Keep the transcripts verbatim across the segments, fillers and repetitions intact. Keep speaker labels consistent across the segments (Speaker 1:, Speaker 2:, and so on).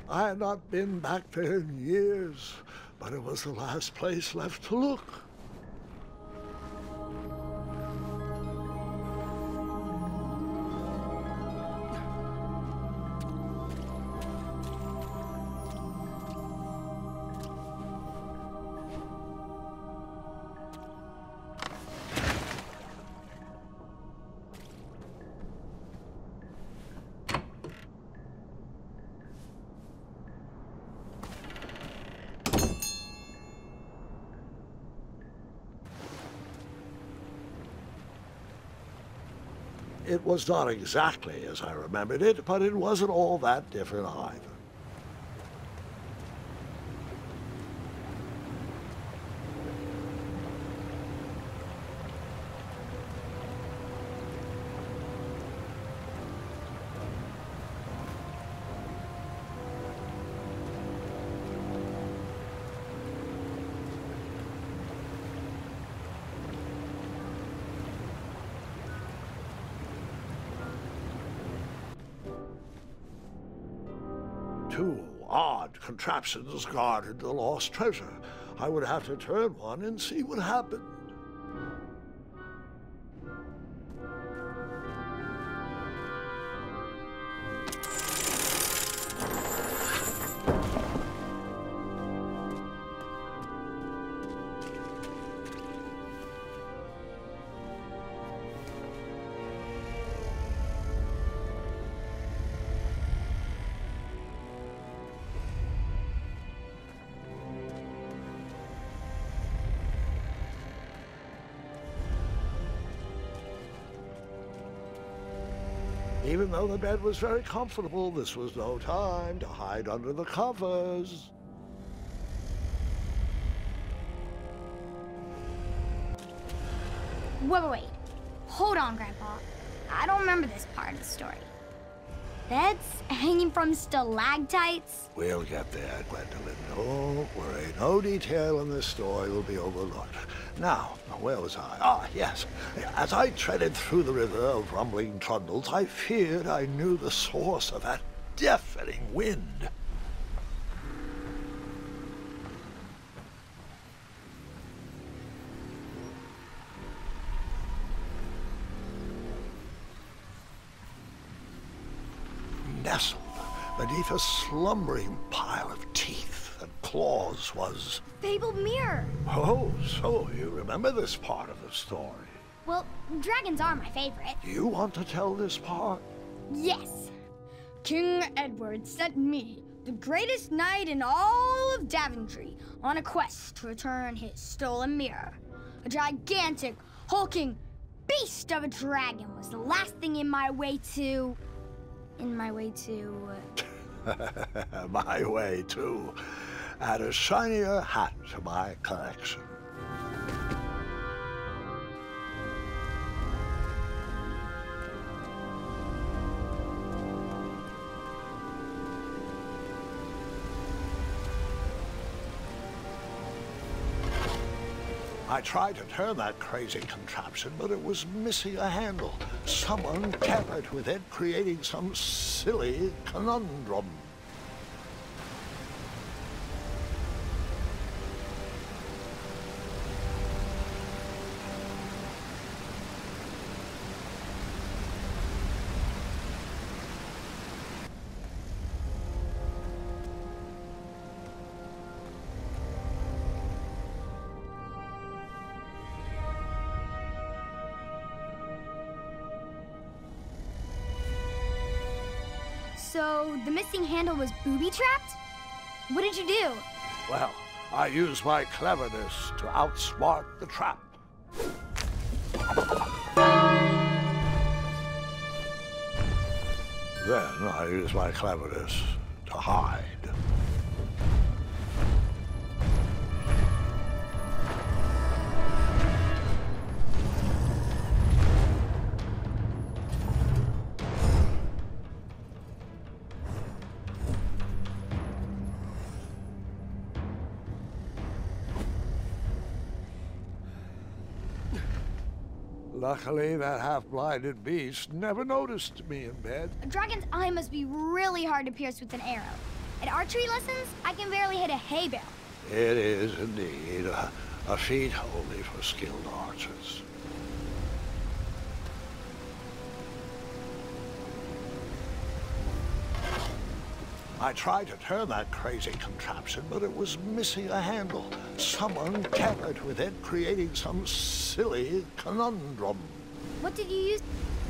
Speaker 1: I had not been back there in years, but it was the last place left to look. It was not exactly as I remembered it, but it wasn't all that different either. Two odd contraptions guarded the lost treasure. I would have to turn one and see what happened. Even though the bed was very comfortable, this was no time to hide under the covers.
Speaker 2: Wait, wait, wait. Hold on, Grandpa. I don't remember this part of the story. Beds hanging from stalactites?
Speaker 1: We'll get there, Gwendolyn. Don't worry. No detail in this story will be overlooked. Now, where was I? Ah, yes. As I treaded through the river of rumbling trundles, I feared I knew the source of that deafening wind. Nestled beneath a slumbering pile of teeth and claws was...
Speaker 2: Fabled mirror!
Speaker 1: Oh, so you remember this part of the story?
Speaker 2: Well, dragons are my favorite.
Speaker 1: Do you want to tell this part?
Speaker 2: Yes. King Edward sent me, the greatest knight in all of Daventry, on a quest to return his stolen mirror. A gigantic, hulking beast of a dragon was the last thing in my way to... In my way to...
Speaker 1: My way, too. Add a shinier hat to my collection. I tried to turn that crazy contraption, but it was missing a handle. Someone tampered with it, creating some silly conundrum.
Speaker 2: So, the missing handle was booby-trapped? What did you do?
Speaker 1: Well, I used my cleverness to outsmart the trap. Then I used my cleverness to hide. Luckily, that half-blinded beast never noticed me in bed.
Speaker 2: A dragon's eye must be really hard to pierce with an arrow. At archery lessons, I can barely hit a hay bale.
Speaker 1: It is indeed a, a feat only for skilled archers. I tried to turn that crazy contraption, but it was missing a handle. Someone tampered with it, creating some silly conundrum.
Speaker 2: What did you use?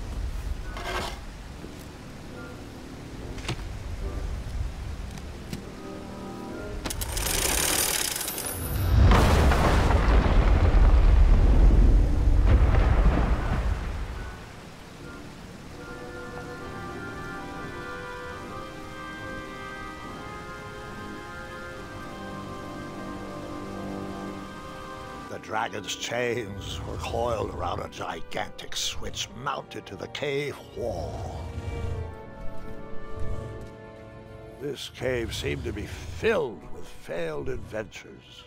Speaker 1: The dragon's chains were coiled around a gigantic switch mounted to the cave wall. This cave seemed to be filled with failed adventures.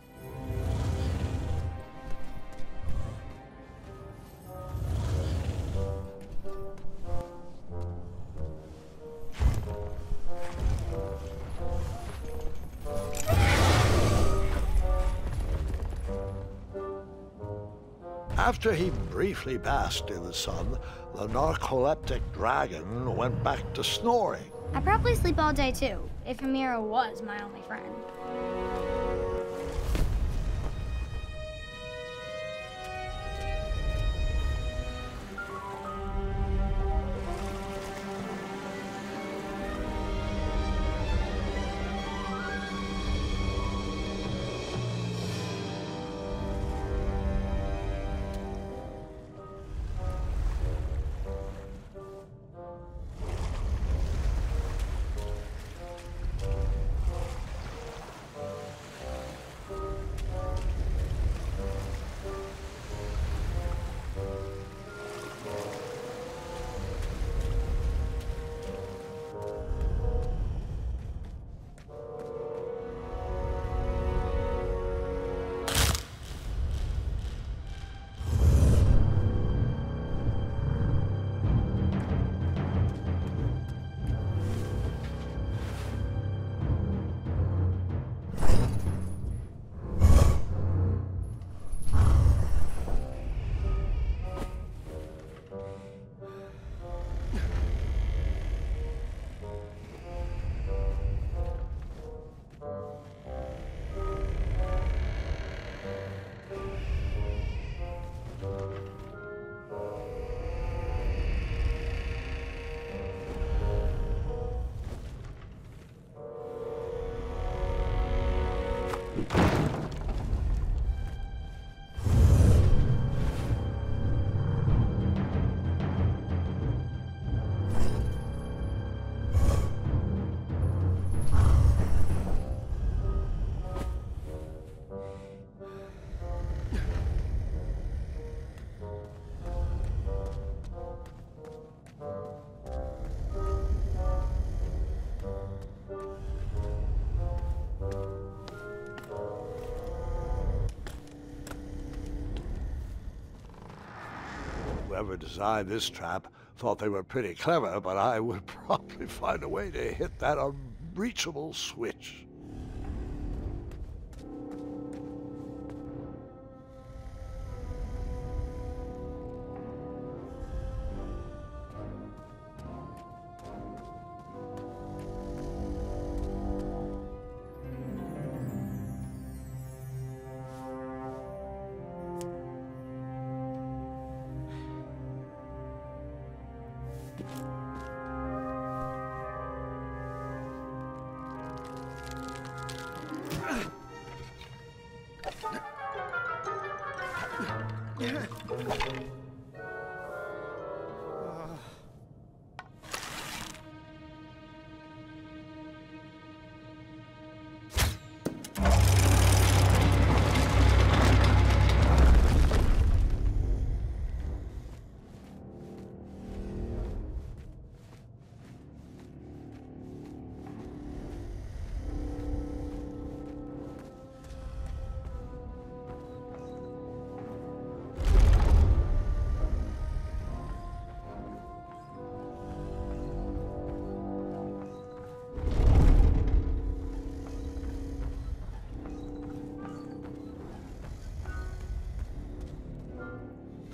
Speaker 1: After he briefly basked in the sun, the narcoleptic dragon went back to snoring.
Speaker 2: I probably sleep all day too, if Amira was my only friend. Whoever designed this trap thought they were pretty clever, but I would probably find a way to hit that unreachable switch.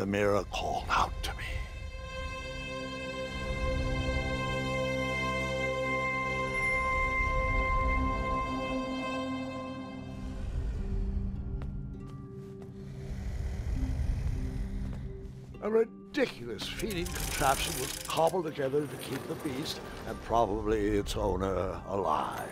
Speaker 1: the mirror called out to me. A ridiculous feeding contraption was cobbled together to keep the beast, and probably its owner, alive.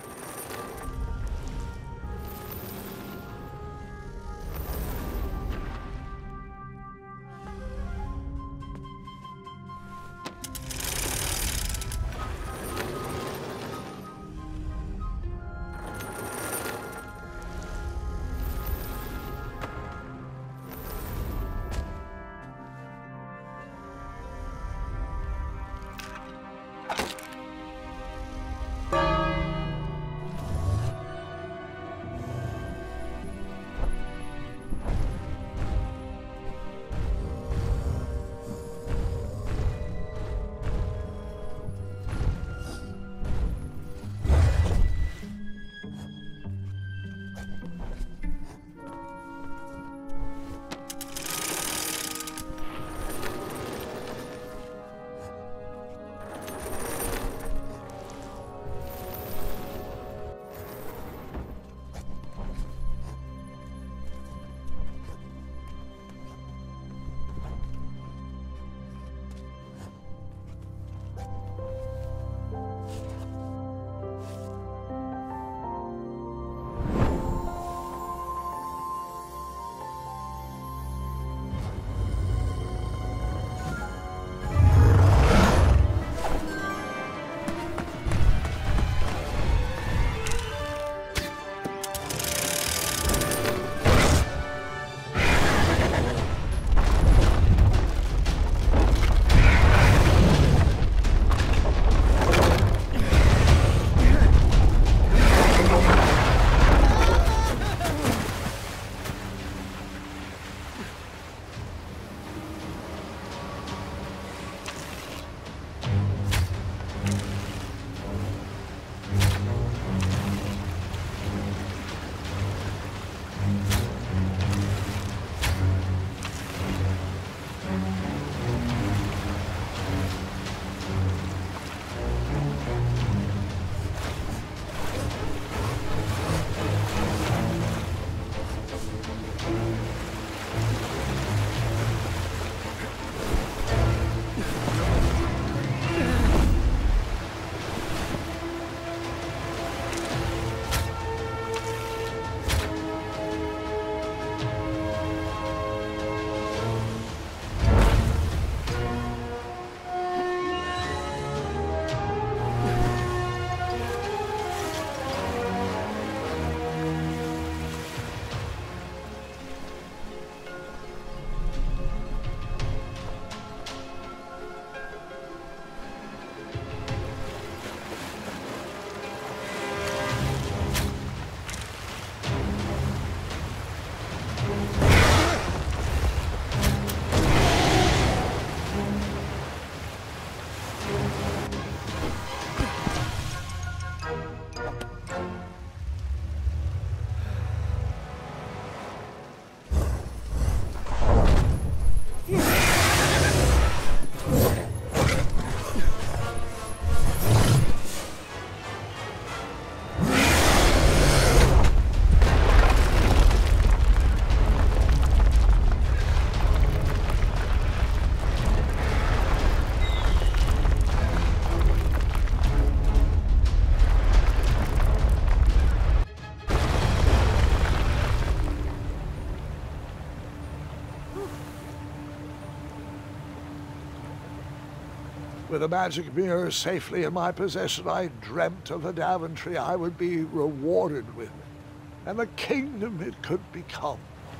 Speaker 1: With a magic mirror safely in my possession, I dreamt of the Daventry I would be rewarded with, and the kingdom it could become.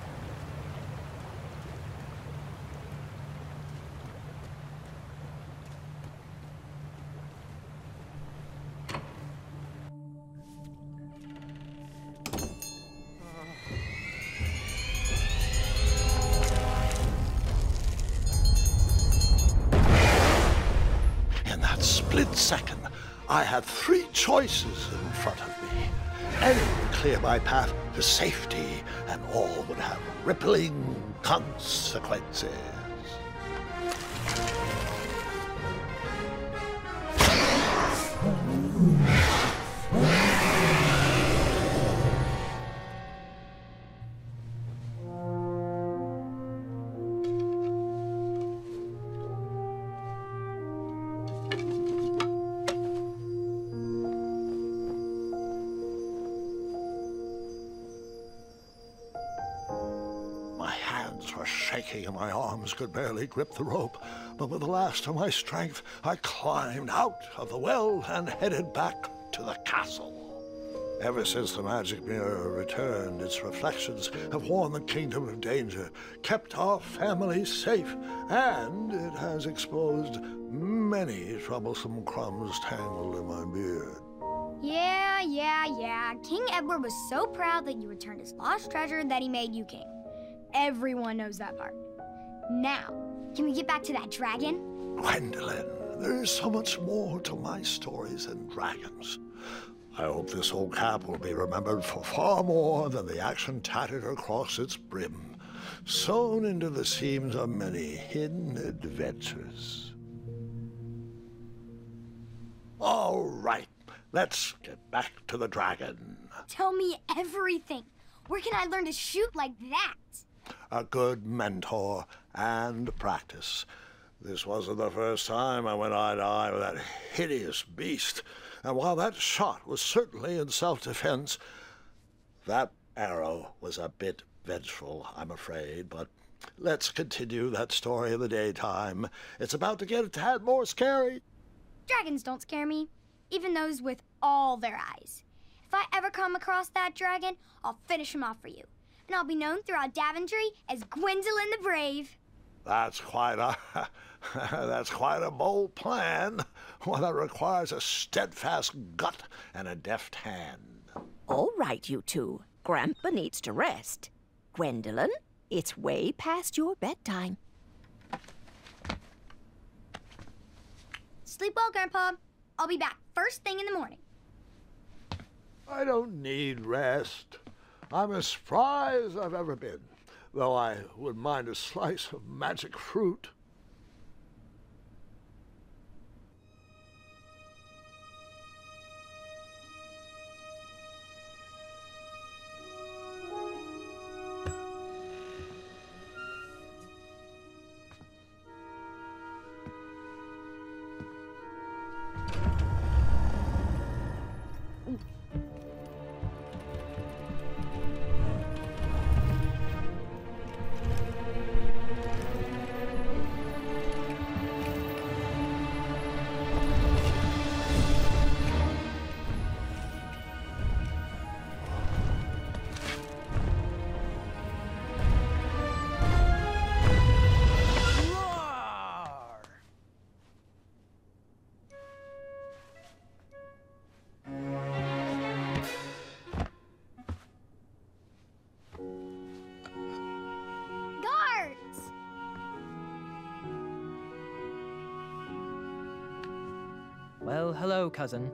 Speaker 1: Split second, I had three choices in front of me. Any would clear my path to safety, and all would have rippling consequences. shaking and my arms could barely grip the rope. But with the last of my strength, I climbed out of the well and headed back to the castle. Ever since the magic mirror returned, its reflections have warned the kingdom of danger, kept our family safe, and it has exposed many troublesome crumbs tangled in my beard.
Speaker 2: Yeah, yeah, yeah. King Edward was so proud that you returned his lost treasure that he made you king. Everyone knows that part. Now, can we get back to that dragon?
Speaker 1: Gwendolyn, there is so much more to my stories than dragons. I hope this old cap will be remembered for far more than the action tattered across its brim, sewn into the seams of many hidden adventures. All right, let's get back to the dragon.
Speaker 2: Tell me everything. Where can I learn to shoot like that?
Speaker 1: A good mentor and practice. This wasn't the first time I went eye to eye with that hideous beast. And while that shot was certainly in self-defense, that arrow was a bit vengeful, I'm afraid. But let's continue that story in the daytime. It's about to get a tad more scary.
Speaker 2: Dragons don't scare me, even those with all their eyes. If I ever come across that dragon, I'll finish him off for you. And I'll be known throughout Daventry as Gwendolyn the Brave.
Speaker 1: That's quite a... that's quite a bold plan. One that requires a steadfast gut and a deft hand.
Speaker 3: All right, you two. Grandpa needs to rest. Gwendolyn, it's way past your bedtime.
Speaker 2: Sleep well, Grandpa. I'll be back first thing in the morning.
Speaker 1: I don't need rest. I'm as spry as I've ever been, though I wouldn't mind a slice of magic fruit.
Speaker 4: Well, hello, cousin.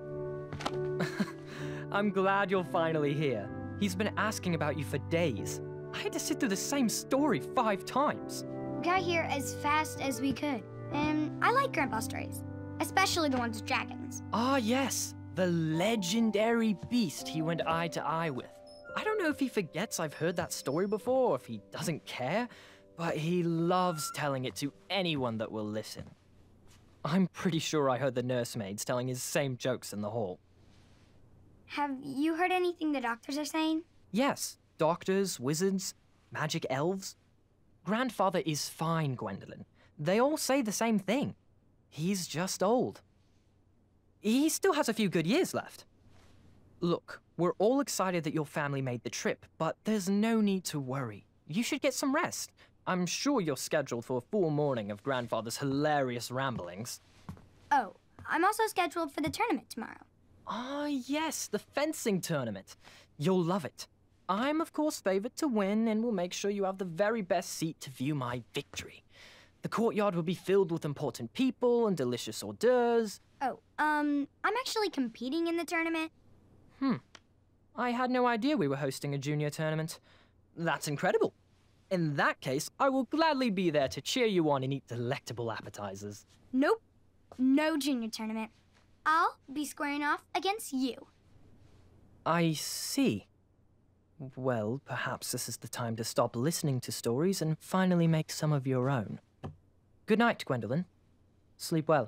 Speaker 4: I'm glad you're finally here. He's been asking about you for days. I had to sit through the same story five times.
Speaker 2: We got here as fast as we could. And I like Grandpa's stories, especially the ones with dragons.
Speaker 4: Ah, yes. The legendary beast he went eye to eye with. I don't know if he forgets I've heard that story before, or if he doesn't care, but he loves telling it to anyone that will listen. I'm pretty sure I heard the nursemaids telling his same jokes in the hall.
Speaker 2: Have you heard anything the doctors are saying?
Speaker 4: Yes, doctors, wizards, magic elves. Grandfather is fine, Gwendolyn. They all say the same thing. He's just old. He still has a few good years left. Look, we're all excited that your family made the trip, but there's no need to worry. You should get some rest. I'm sure you're scheduled for a full morning of Grandfather's hilarious ramblings.
Speaker 2: Oh, I'm also scheduled for the tournament tomorrow.
Speaker 4: Ah, yes, the fencing tournament. You'll love it. I'm, of course, favored to win and will make sure you have the very best seat to view my victory. The courtyard will be filled with important people and delicious hors d'oeuvres.
Speaker 2: Oh, um, I'm actually competing in the tournament.
Speaker 4: Hmm. I had no idea we were hosting a junior tournament. That's incredible. In that case, I will gladly be there to cheer you on and eat delectable appetizers.
Speaker 2: Nope. No junior tournament. I'll be squaring off against you.
Speaker 4: I see. Well, perhaps this is the time to stop listening to stories and finally make some of your own. Good night, Gwendolyn. Sleep well.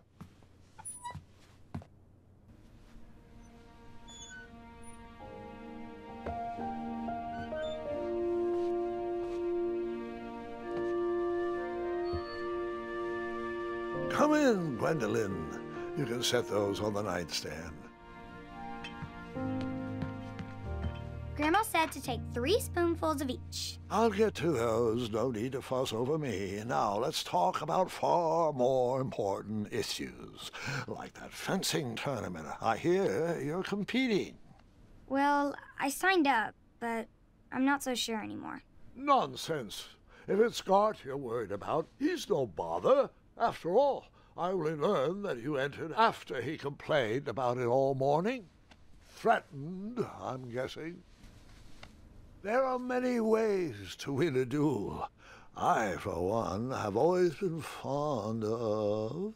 Speaker 1: Come in, Gwendolyn. You can set those on the nightstand.
Speaker 2: Grandma said to take three spoonfuls of each.
Speaker 1: I'll get to those. No need to fuss over me. Now, let's talk about far more important issues, like that fencing tournament. I hear you're competing.
Speaker 2: Well, I signed up, but I'm not so sure anymore.
Speaker 1: Nonsense. If it's Scott you're worried about, he's no bother. After all, I only learned that you entered after he complained about it all morning. Threatened, I'm guessing. There are many ways to win a duel. I, for one, have always been fond of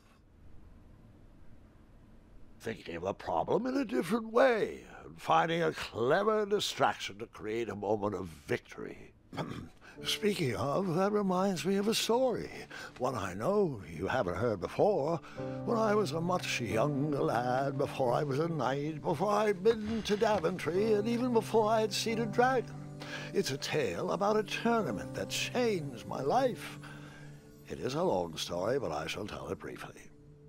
Speaker 1: thinking of the problem in a different way, and finding a clever distraction to create a moment of victory. Speaking of, that reminds me of a story, one I know you haven't heard before. When I was a much younger lad, before I was a knight, before I'd been to Daventry, and even before I had seen a dragon. It's a tale about a tournament that changed my life. It is a long story, but I shall tell it briefly.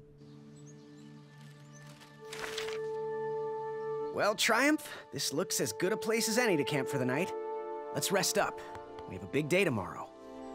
Speaker 5: Well, Triumph, this looks as good a place as any to camp for the night. Let's rest up. We have a big day tomorrow.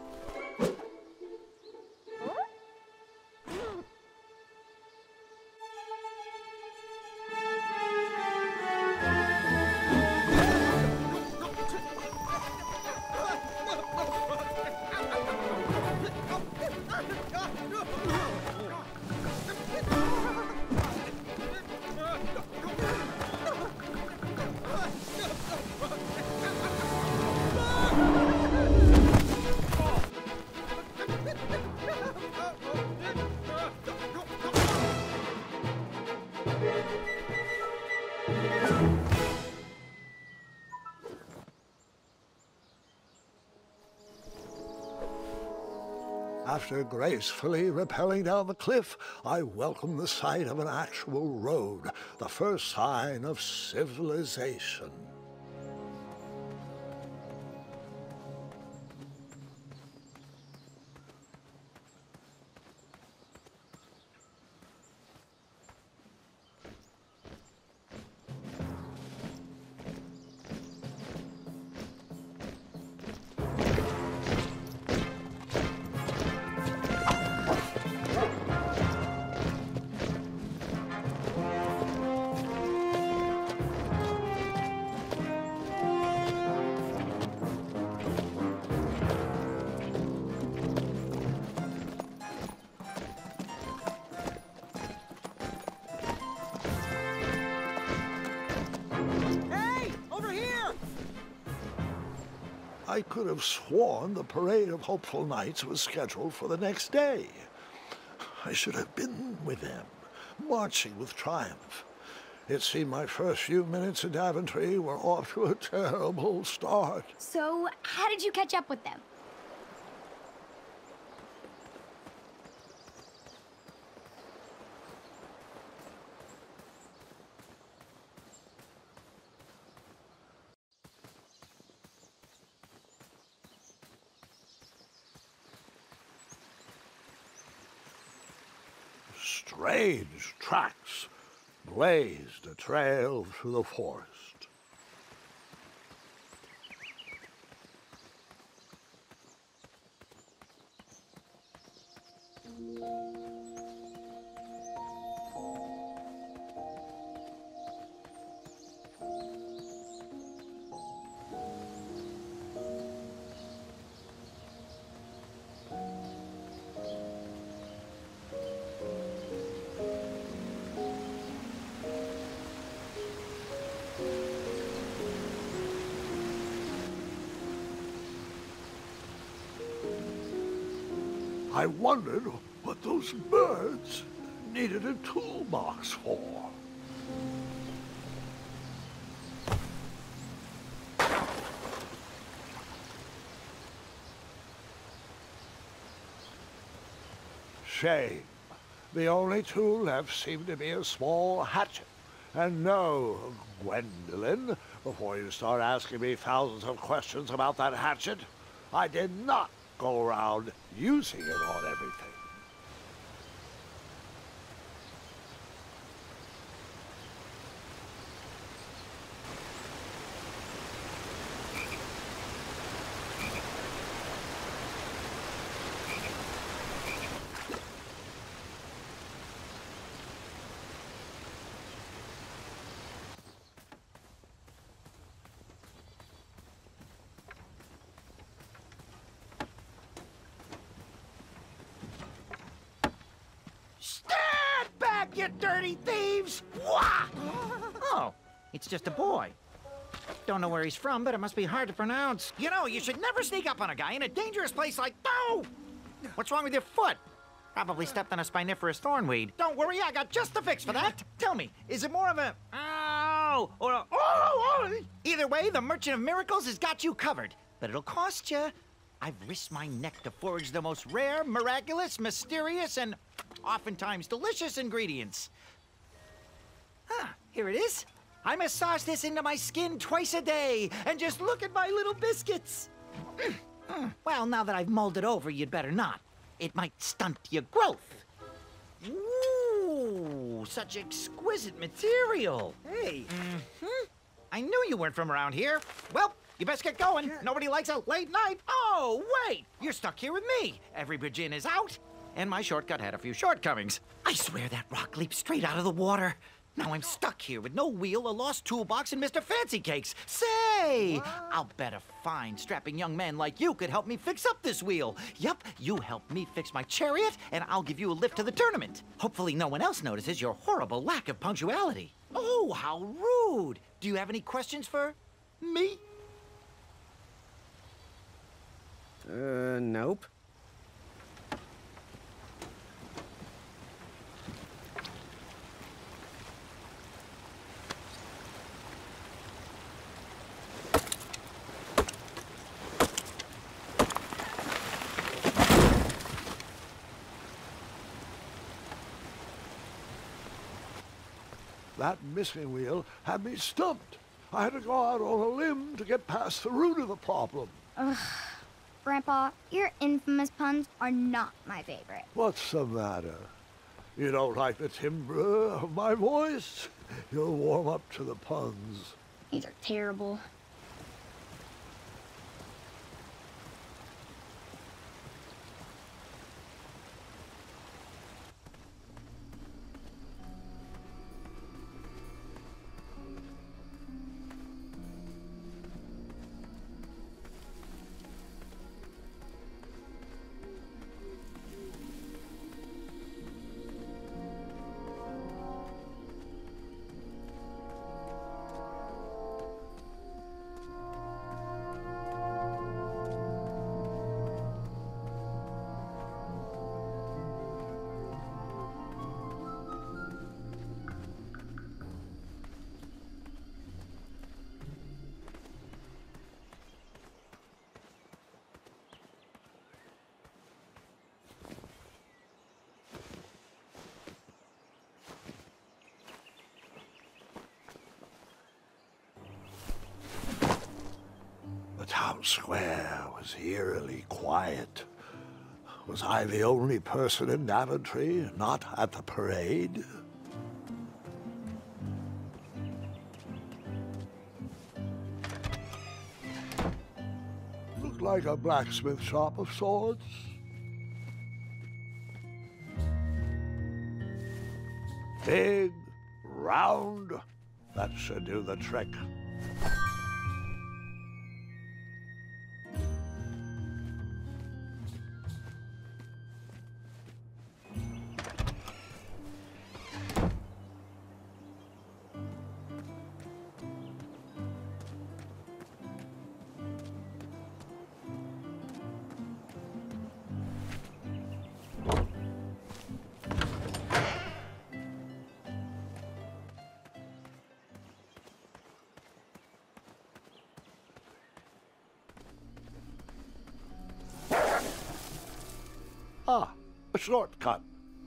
Speaker 1: After gracefully rappelling down the cliff, I welcomed the sight of an actual road, the first sign of civilization. I could have sworn the Parade of Hopeful Knights was scheduled for the next day. I should have been with them, marching with triumph. It seemed my first few minutes in Daventry were off to a terrible start.
Speaker 2: So, how did you catch up with them?
Speaker 1: Strange tracks blazed a trail through the forest. I wondered what those birds needed a toolbox for. Shame. The only tool left seemed to be a small hatchet. And no, Gwendolyn, before you start asking me thousands of questions about that hatchet, I did not go around using it on everything.
Speaker 6: What, you dirty thieves? Wah! Oh, it's just a boy. Don't know where he's from, but it must be hard to pronounce. You know, you should never sneak up on a guy in a dangerous place like... Oh! What's wrong with your foot? Probably stepped on a spiniferous thornweed. Don't worry, I got just the fix for that. Tell me, is it more of a... Ow! Or a... Oh! oh. Either way, the Merchant of Miracles has got you covered. But it'll cost you. I've risked my neck to forage the most rare, miraculous, mysterious, and oftentimes delicious ingredients. Ah, here it is. I massage this into my skin twice a day, and just look at my little biscuits. Mm, mm. Well, now that I've mulled it over, you'd better not. It might stunt your growth. Ooh, such exquisite material. Hey. Mm-hmm. I knew you weren't from around here. Well, you best get going. Nobody likes a late night. Oh, wait! You're stuck here with me. Every Bridgin is out, and my shortcut had a few shortcomings. I swear that rock leaped straight out of the water. Now I'm stuck here with no wheel, a lost toolbox, and Mister Fancy Cakes. Say, what? I'll bet a fine, strapping young man like you could help me fix up this wheel. Yup, you help me fix my chariot, and I'll give you a lift to the tournament. Hopefully no one else notices your horrible lack of punctuality. Oh, how rude. Do you have any questions for me?
Speaker 5: Uh, nope.
Speaker 1: That missing wheel had me stumped. I had to go out on a limb to get past the root of the problem.
Speaker 2: Ugh. Grandpa, your infamous puns are not my favorite.
Speaker 1: What's the matter? You don't like the timbre of my voice? You'll warm up to the puns.
Speaker 2: These are terrible.
Speaker 1: Town square was eerily quiet. Was I the only person in Daventry not at the parade? Looked like a blacksmith shop of sorts. Big, round, that should do the trick. Ah, a shortcut.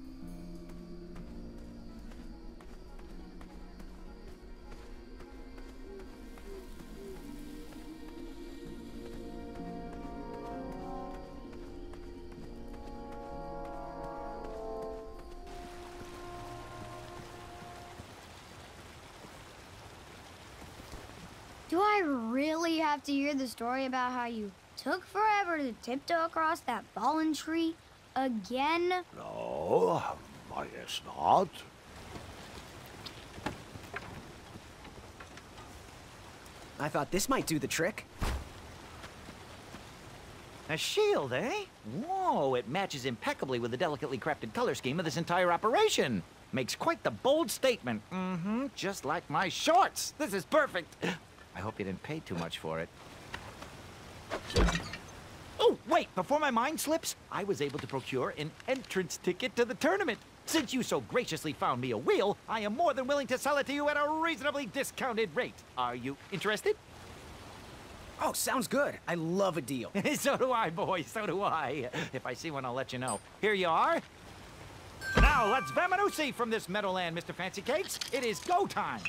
Speaker 2: Do I really have to hear the story about how you took forever to tiptoe across that fallen tree again?
Speaker 1: No, I guess not.
Speaker 5: I thought this might do the trick.
Speaker 6: A shield, eh? Whoa, it matches impeccably with the delicately crafted color scheme of this entire operation. Makes quite the bold statement. Mm-hmm, just like my shorts. This is perfect. I hope you didn't pay too much for it. Oh, wait, before my mind slips, I was able to procure an entrance ticket to the tournament. Since you so graciously found me a wheel, I am more than willing to sell it to you at a reasonably discounted rate. Are you interested?
Speaker 5: Oh, sounds good. I love a deal.
Speaker 6: So do I, boy, so do I. If I see one, I'll let you know. Here you are. Now, let's Vamanusi from this Meadowland, Mister Fancy Cakes. It is go time.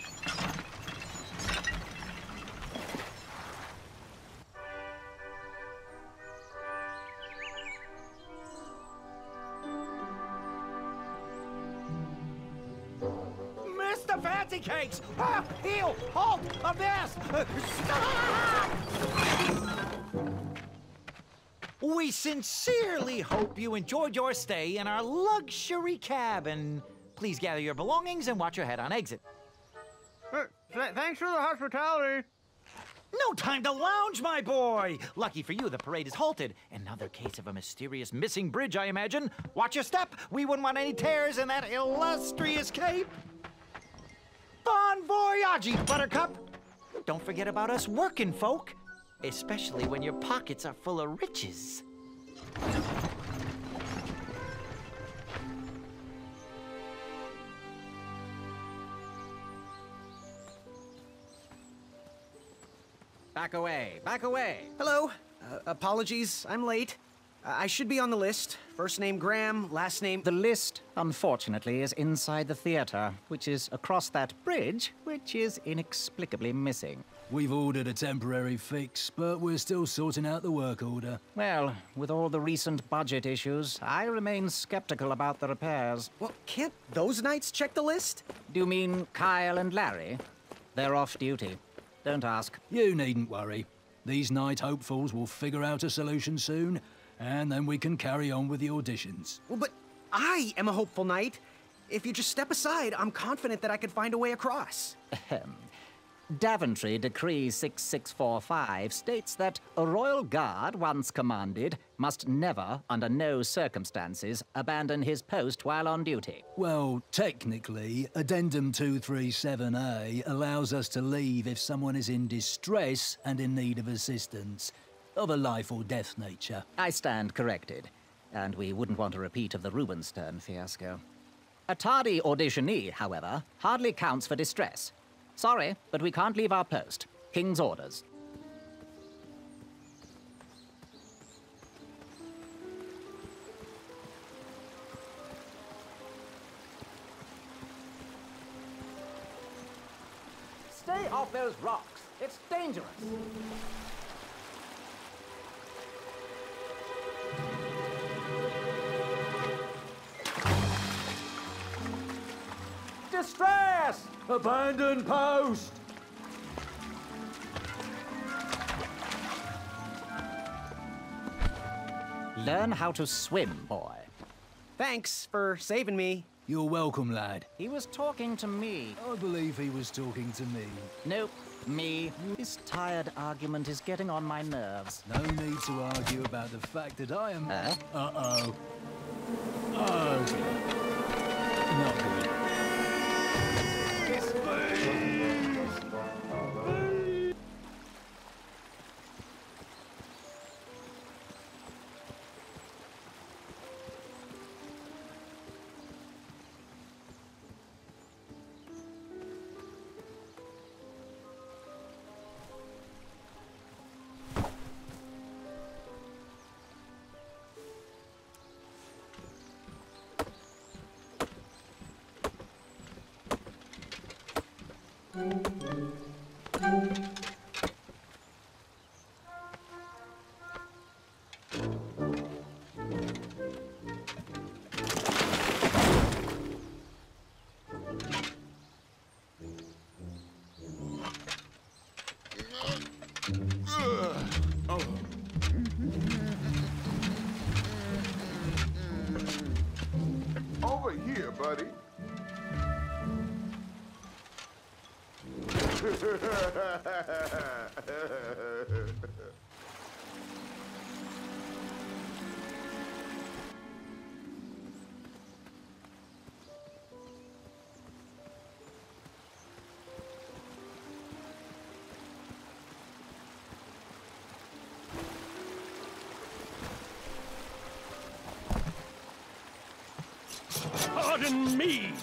Speaker 6: Mister Fancy Cakes! Ah, heel! Halt! Abyss! Stop! We sincerely hope you enjoyed your stay in our luxury cabin. Please gather your belongings and watch your head on exit.
Speaker 7: Uh, th thanks for the hospitality.
Speaker 6: No time to lounge, my boy! Lucky for you, the parade is halted. Another case of a mysterious missing bridge, I imagine. Watch your step. We wouldn't want any tears in that illustrious cape. Bon voyage, Buttercup! Don't forget about us working folk, especially when your pockets are full of riches.
Speaker 5: Back away, back away. Hello. Uh, apologies, I'm late. Uh, I should be on the list. First name Graham, last name...
Speaker 6: The list, unfortunately, is inside the theater, which is across that bridge, which is inexplicably missing.
Speaker 8: We've ordered a temporary fix, but we're still sorting out the work order.
Speaker 6: Well, with all the recent budget issues, I remain skeptical about the repairs.
Speaker 5: Well, can't those knights check the list?
Speaker 6: Do you mean Kyle and Larry? They're off duty. Don't ask.
Speaker 8: You needn't worry. These night hopefuls will figure out a solution soon, and then we can carry on with the auditions.
Speaker 5: Well, but I am a hopeful knight. If you just step aside, I'm confident that I could find a way across.
Speaker 6: Ahem. Daventry Decree six six four five states that a royal guard, once commanded, must never, under no circumstances, abandon his post while on duty.
Speaker 8: Well, technically, Addendum two thirty-seven A allows us to leave if someone is in distress and in need of assistance, of a life or death nature.
Speaker 6: I stand corrected, and we wouldn't want a repeat of the Rubenstern fiasco. A tardy auditionee, however, hardly counts for distress. Sorry, but we can't leave our post. King's orders. Stay off those rocks. It's dangerous. Distress!
Speaker 8: Abandon post!
Speaker 6: Learn how to swim, boy.
Speaker 5: Thanks for saving me.
Speaker 8: You're welcome, lad.
Speaker 6: He was talking to me.
Speaker 8: I believe he was talking to me.
Speaker 6: Nope, me. This tired argument is getting on my nerves.
Speaker 8: No need to argue about the fact that I am...
Speaker 6: Huh?
Speaker 8: Uh-oh. Oh, dear. Not good.
Speaker 9: Over here, buddy. Pardon me!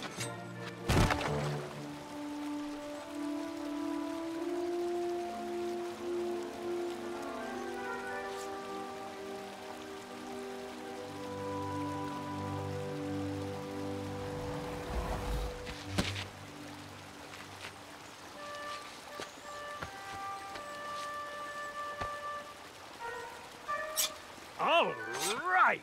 Speaker 9: All right!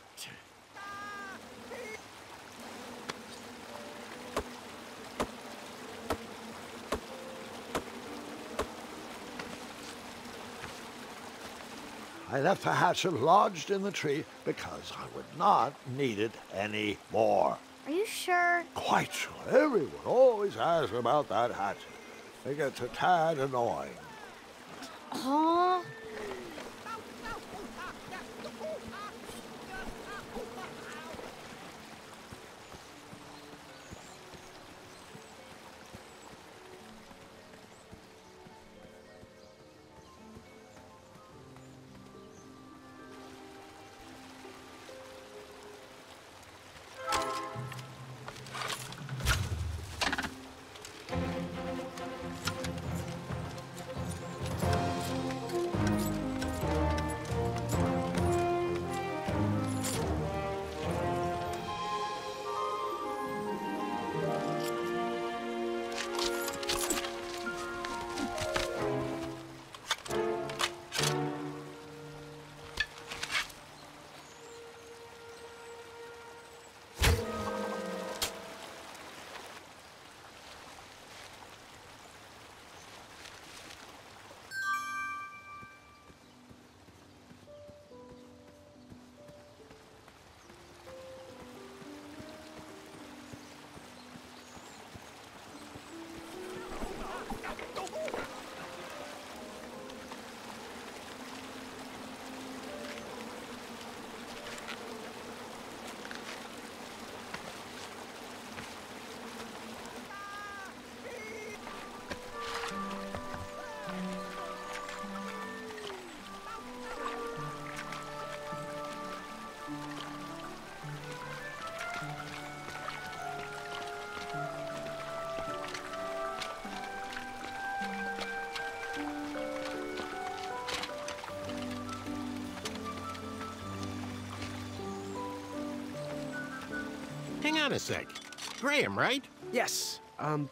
Speaker 1: I left the hatchet lodged in the tree because I would not need it any more.
Speaker 2: Are you sure?
Speaker 1: Quite sure. Everyone always asks about that hatchet. It gets a tad annoying.
Speaker 2: Huh?
Speaker 9: Hang on a sec. Graham, right?
Speaker 5: Yes. Um,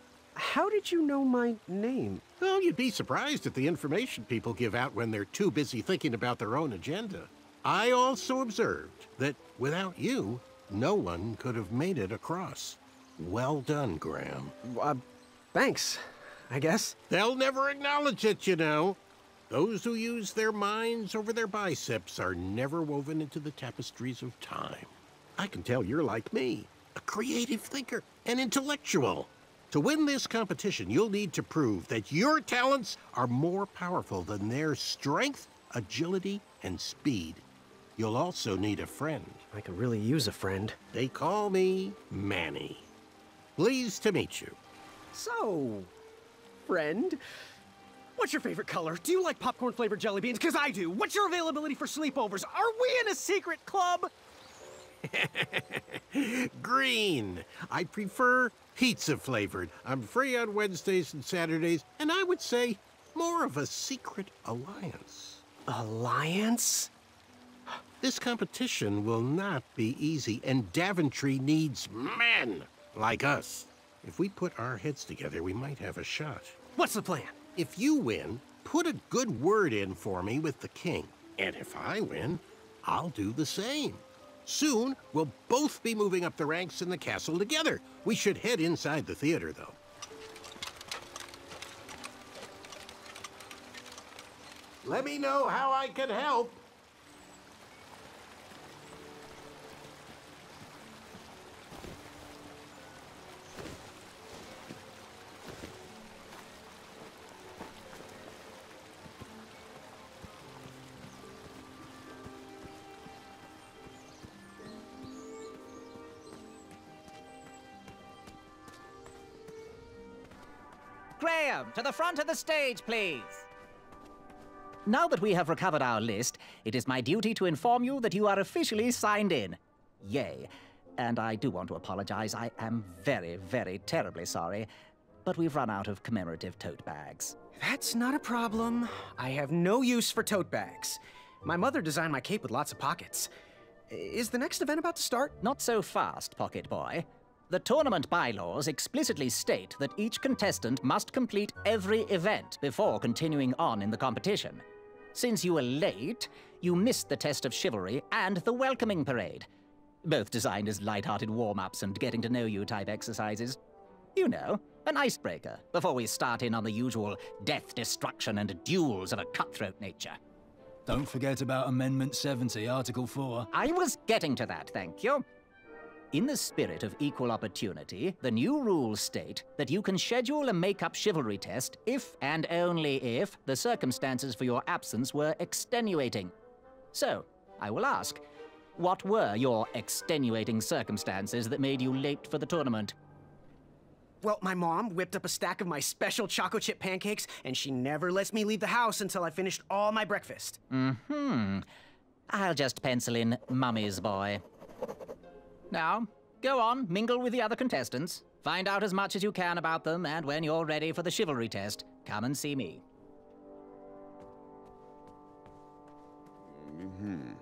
Speaker 5: how did you know my name?
Speaker 9: Well, you'd be surprised at the information people give out when they're too busy thinking about their own agenda. I also observed that without you, no one could have made it across. Well done, Graham.
Speaker 5: Uh, thanks, I guess.
Speaker 9: They'll never acknowledge it, you know. Those who use their minds over their biceps are never woven into the tapestries of time. I can tell you're like me, a creative thinker, an intellectual. To win this competition, you'll need to prove that your talents are more powerful than their strength, agility, and speed. You'll also need a friend.
Speaker 5: I could really use a friend.
Speaker 9: They call me Manny. Pleased to meet you.
Speaker 5: So, friend, what's your favorite color? Do you like popcorn-flavored jelly beans? Because I do. What's your availability for sleepovers? Are we in a secret club?
Speaker 9: Green. I prefer pizza-flavored. I'm free on Wednesdays and Saturdays, and I would say more of a secret alliance.
Speaker 5: Alliance?
Speaker 9: This competition will not be easy, and Daventry needs men like us. If we put our heads together, we might have a shot.
Speaker 5: What's the plan?
Speaker 9: If you win, put a good word in for me with the king. And if I win, I'll do the same. Soon, we'll both be moving up the ranks in the castle together. We should head inside the theater, though. Let me know how I can help.
Speaker 10: Graham, to the front of the stage, please. Now that we have recovered our list, it is my duty to inform you that you are officially signed in. Yay. and I do want to apologize. I am very, very terribly sorry, but we've run out of commemorative tote bags.
Speaker 5: That's not a problem. I have no use for tote bags. My mother designed my cape with lots of pockets. Is the next event about to start?
Speaker 10: Not so fast, Pocket Boy. The tournament bylaws explicitly state that each contestant must complete every event before continuing on in the competition. Since you were late, you missed the test of chivalry and the welcoming parade, both designed as light-hearted warm-ups and getting-to-know-you type exercises. You know, an icebreaker before we start in on the usual death, destruction, and duels of a cutthroat nature.
Speaker 8: Don't forget about Amendment seventy, Article four.
Speaker 10: I was getting to that, thank you. In the spirit of equal opportunity, the new rules state that you can schedule a make-up chivalry test if and only if the circumstances for your absence were extenuating. So, I will ask, what were your extenuating circumstances that made you late for the tournament?
Speaker 5: Well, my mom whipped up a stack of my special chocolate chip pancakes, and she never lets me leave the house until I finished all my breakfast.
Speaker 10: Mm-hmm. I'll just pencil in Mummy's boy. Now, go on, mingle with the other contestants. Find out as much as you can about them, and when you're ready for the chivalry test, come and see me.
Speaker 11: Mm-hmm.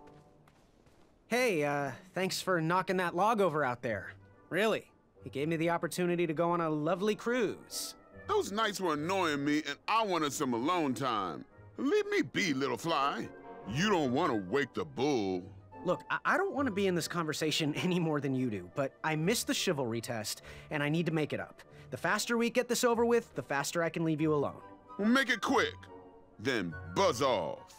Speaker 5: Hey, uh, thanks for knocking that log over out there. Really. It gave me the opportunity to go on a lovely cruise.
Speaker 11: Those nights were annoying me, and I wanted some alone time. Leave me be, little fly. You don't want to wake the bull.
Speaker 5: Look, I, I don't want to be in this conversation any more than you do, but I missed the chivalry test, and I need to make it up. The faster we get this over with, the faster I can leave you alone.
Speaker 11: Well, make it quick. Then buzz off.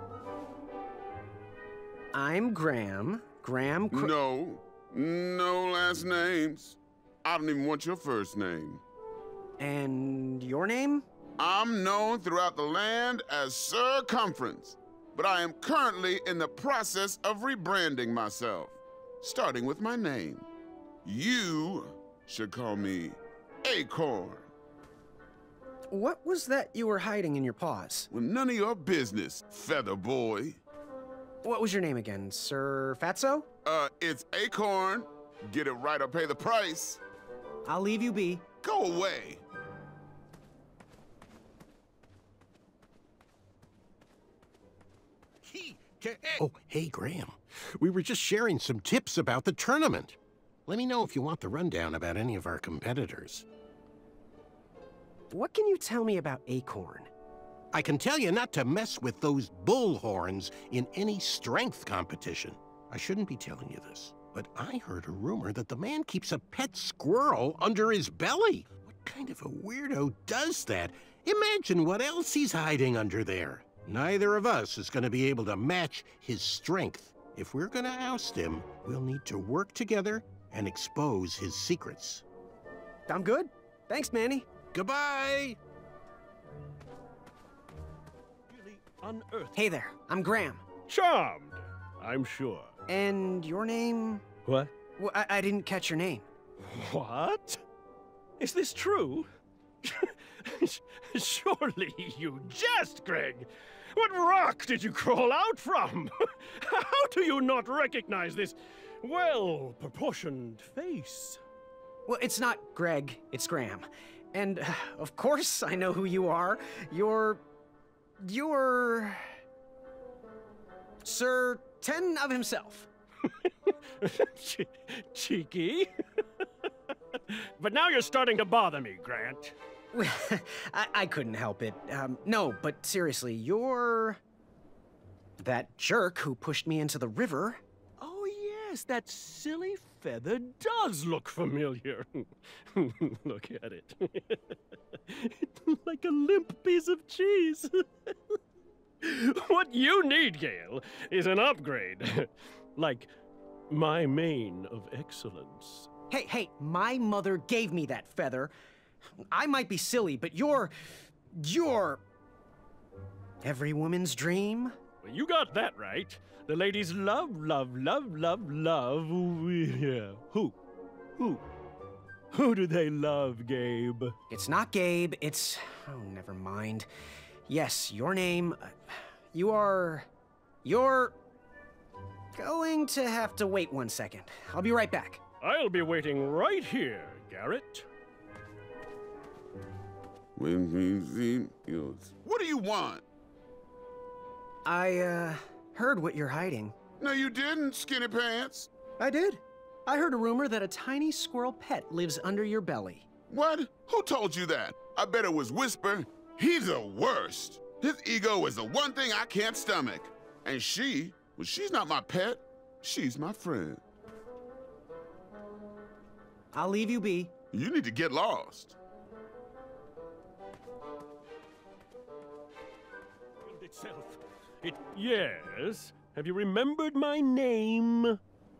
Speaker 5: I'm Graham. Graham Cr-
Speaker 11: No. No last names. I don't even want your first name.
Speaker 5: And your name?
Speaker 11: I'm known throughout the land as Circumference, but I am currently in the process of rebranding myself, starting with my name. You should call me Acorn.
Speaker 5: What was that you were hiding in your paws?
Speaker 11: Well, none of your business, Feather Boy.
Speaker 5: What was your name again, Sir Fatso?
Speaker 11: Uh, it's Acorn. Get it right or pay the price.
Speaker 5: I'll leave you be.
Speaker 11: Go away.
Speaker 9: Oh, hey, Graham. We were just sharing some tips about the tournament. Let me know if you want the rundown about any of our competitors.
Speaker 5: What can you tell me about Acorn?
Speaker 9: I can tell you not to mess with those bullhorns in any strength competition. I shouldn't be telling you this, but I heard a rumor that the man keeps a pet squirrel under his belly. What kind of a weirdo does that? Imagine what else he's hiding under there. Neither of us is going to be able to match his strength. If we're going to oust him, we'll need to work together and expose his secrets.
Speaker 5: I'm good. Thanks, Manny.
Speaker 9: Goodbye!
Speaker 5: Hey there, I'm Graham.
Speaker 12: Charmed, I'm sure.
Speaker 5: And your name?
Speaker 12: What?
Speaker 5: Well, I, I didn't catch your name.
Speaker 12: What? Is this true? Surely you jest, Greg. What rock did you crawl out from? How do you not recognize this well-proportioned face?
Speaker 5: Well, it's not Greg, it's Graham. And, uh, of course, I know who you are. You're... You're... Sir Ten of himself.
Speaker 12: che cheeky. But now you're starting to bother me, Grant.
Speaker 5: Well, I, I couldn't help it. Um, no, but seriously, you're... that jerk who pushed me into the river.
Speaker 12: Oh, yes, that silly feather does look familiar. Look at it. Like a limp piece of cheese. What you need, Gale, is an upgrade. Like my mane of excellence.
Speaker 5: Hey, hey, my mother gave me that feather. I might be silly, but you're... you're... every woman's dream?
Speaker 12: Well, you got that right. The ladies love, love, love, love, love... Yeah. Who? Who? Who do they love, Gabe?
Speaker 5: It's not Gabe, it's... oh, never mind. Yes, your name... Uh, you are... you're... Going to have to wait one second. I'll be right back.
Speaker 12: I'll be waiting right here, Garrett.
Speaker 11: When we see you. What do you want?
Speaker 5: I, uh, heard what you're hiding.
Speaker 11: No, you didn't, Skinny Pants.
Speaker 5: I did. I heard a rumor that a tiny squirrel pet lives under your belly.
Speaker 11: What? Who told you that? I bet it was Whisper. He's the worst. His ego is the one thing I can't stomach. And she, well, she's not my pet. She's my friend.
Speaker 5: I'll leave you be.
Speaker 11: You need to get lost.
Speaker 12: Itself. It, yes. Have you remembered my name?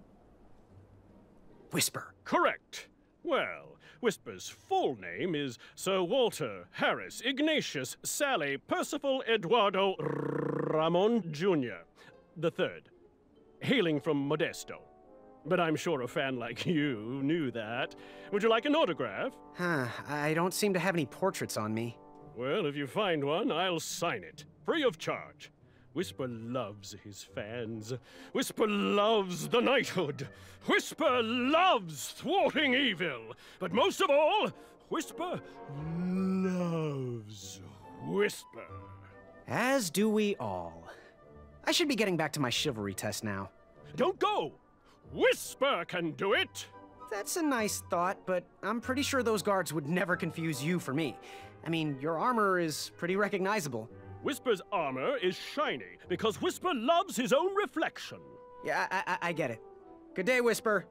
Speaker 5: Whisper.
Speaker 12: Correct. Well, Whisper's full name is Sir Walter Harris Ignatius Sally Percival Eduardo Ramon Junior the third, hailing from Modesto. But I'm sure a fan like you knew that. Would you like an autograph?
Speaker 5: Huh, I don't seem to have any portraits on me.
Speaker 12: Well, if you find one, I'll sign it, free of charge. Whisper loves his fans. Whisper loves the knighthood. Whisper loves thwarting evil. But most of all, Whisper loves Whisper.
Speaker 5: As do we all. I should be getting back to my chivalry test now.
Speaker 12: Don't go! Whisper can do it!
Speaker 5: That's a nice thought, but I'm pretty sure those guards would never confuse you for me. I mean, your armor is pretty recognizable.
Speaker 12: Whisper's armor is shiny because Whisper loves his own reflection.
Speaker 5: Yeah, I, I, I get it. Good day, Whisper.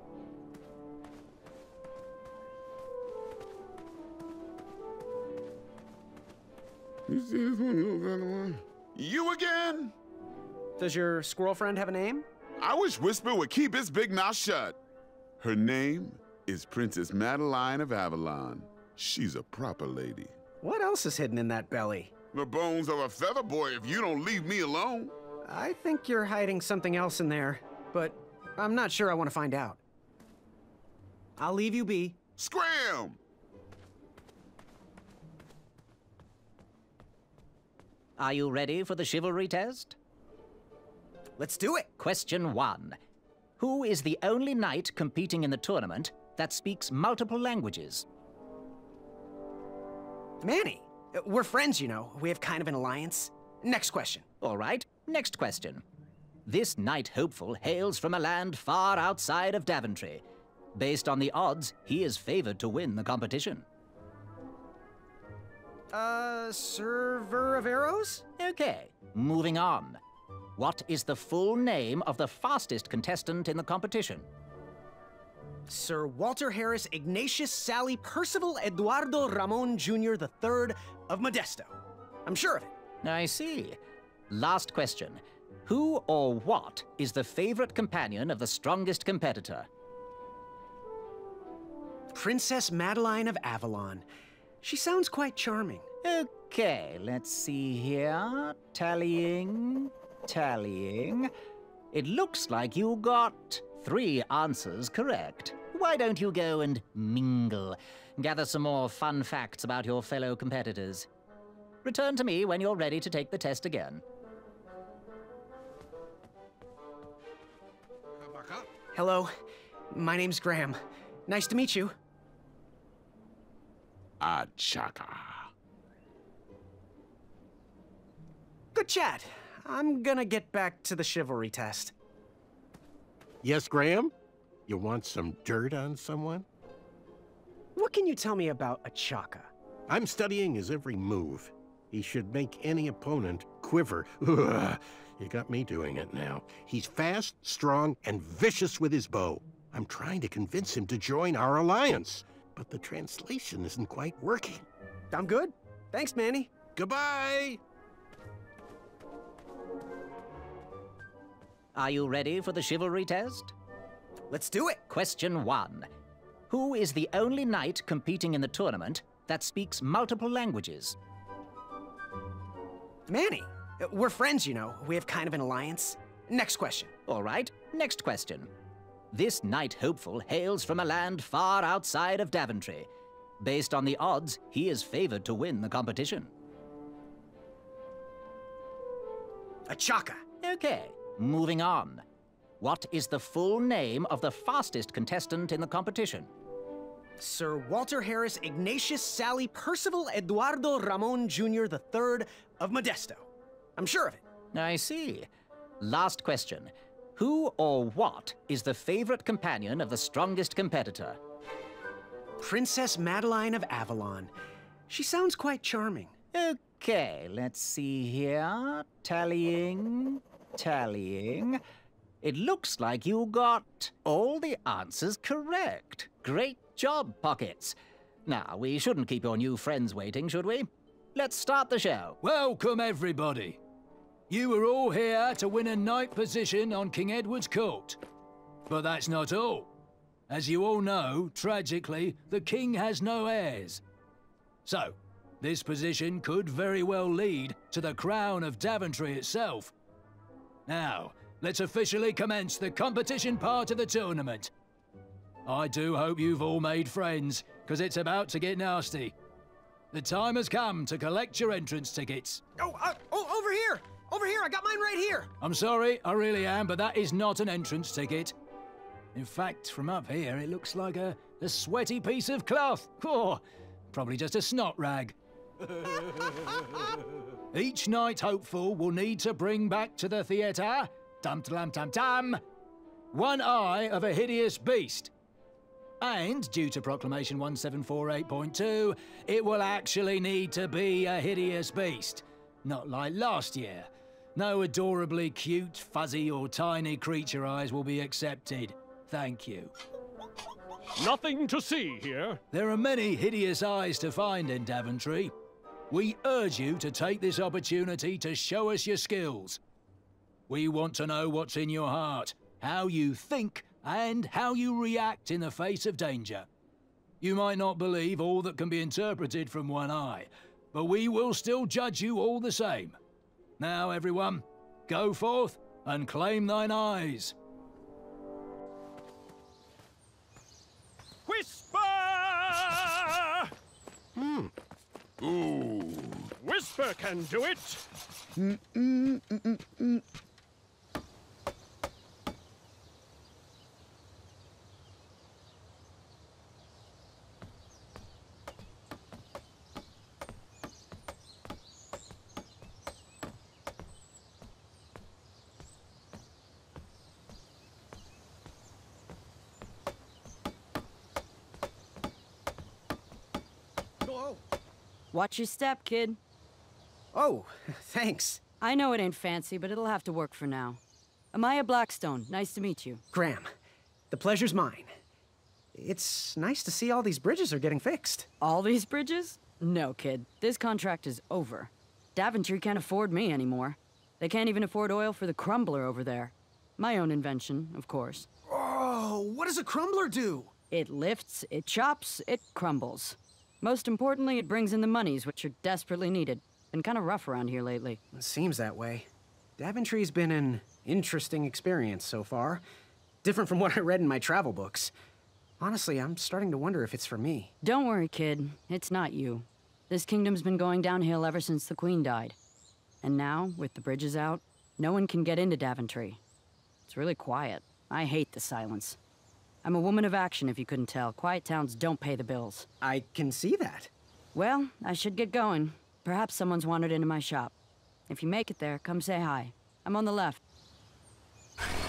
Speaker 11: You see this one, little one? You again?
Speaker 5: Does your squirrel friend have a name?
Speaker 11: I wish Whisper would keep his big mouth shut. Her name is Princess Madeline of Avalon. She's a proper lady.
Speaker 5: What else is hidden in that belly?
Speaker 11: The bones of a feather boy if you don't leave me alone.
Speaker 5: I think you're hiding something else in there, but I'm not sure I want to find out. I'll leave you be.
Speaker 11: Scram!
Speaker 10: Are you ready for the chivalry test?
Speaker 5: Let's do it.
Speaker 10: Question one. Who is the only knight competing in the tournament that speaks multiple languages?
Speaker 5: Manny. We're friends, you know. We have kind of an alliance. Next question.
Speaker 10: All right, next question. This knight hopeful hails from a land far outside of Daventry. Based on the odds, he is favored to win the competition.
Speaker 5: Uh, Server of Arrows?
Speaker 10: Okay, moving on. What is the full name of the fastest contestant in the competition?
Speaker 5: Sir Walter Harris Ignatius Sally Percival Eduardo Ramon Junior the third of Modesto. I'm sure of it.
Speaker 10: I see. Last question. Who or what is the favorite companion of the strongest competitor?
Speaker 5: Princess Madeline of Avalon. She sounds quite charming.
Speaker 10: Okay, let's see here. Tallying, tallying. It looks like you got three answers correct. Why don't you go and mingle? Gather some more fun facts about your fellow competitors. Return to me when you're ready to take the test again.
Speaker 5: Hello, my name's Graham. Nice to meet you.
Speaker 11: Achaka.
Speaker 5: Good chat. I'm gonna get back to the chivalry test.
Speaker 9: Yes, Graham? You want some dirt on someone?
Speaker 5: What can you tell me about Achaka?
Speaker 9: I'm studying his every move. He should make any opponent quiver. Ugh, you got me doing it now. He's fast, strong, and vicious with his bow. I'm trying to convince him to join our alliance, but the translation isn't quite working.
Speaker 5: I'm good. Thanks, Manny.
Speaker 9: Goodbye!
Speaker 10: Are you ready for the chivalry test?
Speaker 5: Let's do it.
Speaker 10: Question one. Who is the only knight competing in the tournament that speaks multiple languages?
Speaker 5: Manny. We're friends, you know. We have kind of an alliance. Next question.
Speaker 10: All right, next question. This knight hopeful hails from a land far outside of Daventry. Based on the odds, he is favored to win the competition.
Speaker 5: Achaka.
Speaker 10: Okay, moving on. what is the full name of the fastest contestant in the competition?
Speaker 5: Sir Walter Harris Ignatius Sally Percival Eduardo Ramon Junior the third of Modesto. I'm sure of it.
Speaker 10: I see. Last question. Who or what is the favorite companion of the strongest competitor?
Speaker 5: Princess Madeline of Avalon. She sounds quite charming.
Speaker 10: Okay, let's see here. Tallying, tallying. It looks like you got all the answers correct. Great job, Pockets. Now, we shouldn't keep your new friends waiting, should we? Let's start the show.
Speaker 8: Welcome, everybody. You are all here to win a knight position on King Edward's court. But that's not all. As you all know, tragically, the king has no heirs. So, this position could very well lead to the crown of Daventry itself. Now, let's officially commence the competition part of the tournament. I do hope you've all made friends, because it's about to get nasty. The time has come to collect your entrance tickets.
Speaker 5: Oh, uh, oh, over here! Over here, I got mine right here!
Speaker 8: I'm sorry, I really am, but that is not an entrance ticket. In fact, from up here, it looks like a, a sweaty piece of cloth. Oh, probably just a snot rag. Each knight hopeful will need to bring back to the theatre, dum-dum-dum-dum, one eye of a hideous beast. And, due to Proclamation one seven four eight point two, it will actually need to be a hideous beast. Not like last year. No adorably cute, fuzzy, or tiny creature eyes will be accepted. Thank you.
Speaker 12: Nothing to see here.
Speaker 8: There are many hideous eyes to find in Daventry. We urge you to take this opportunity to show us your skills. We want to know what's in your heart, how you think, and how you react in the face of danger. You might not believe all that can be interpreted from one eye, but we will still judge you all the same. Now, everyone, go forth and claim thine eyes.
Speaker 12: Whisper!
Speaker 11: Hmm. Ooh.
Speaker 12: Whisper can do it.
Speaker 11: Mm -mm -mm -mm -mm.
Speaker 13: Watch your step, kid.
Speaker 5: Oh, thanks.
Speaker 13: I know it ain't fancy, but it'll have to work for now. Amaya Blackstone, nice to meet you.
Speaker 5: Graham, the pleasure's mine. It's nice to see all these bridges are getting fixed.
Speaker 13: All these bridges? No, kid. This contract is over. Daventry can't afford me anymore. They can't even afford oil for the crumbler over there. My own invention, of course.
Speaker 5: Oh, what does a crumbler do?
Speaker 13: It lifts, it chops, it crumbles. Most importantly, it brings in the monies, which are desperately needed. Been kind of rough around here lately.
Speaker 5: It seems that way. Daventry's been an interesting experience so far. Different from what I read in my travel books. Honestly, I'm starting to wonder if it's for me.
Speaker 13: Don't worry, kid. It's not you. This kingdom's been going downhill ever since the Queen died. And now, with the bridges out, no one can get into Daventry. It's really quiet. I hate the silence. I'm a woman of action, if you couldn't tell. Quiet towns don't pay the bills.
Speaker 5: I can see that.
Speaker 13: Well, I should get going. Perhaps someone's wandered into my shop. If you make it there, come say hi. I'm on the left.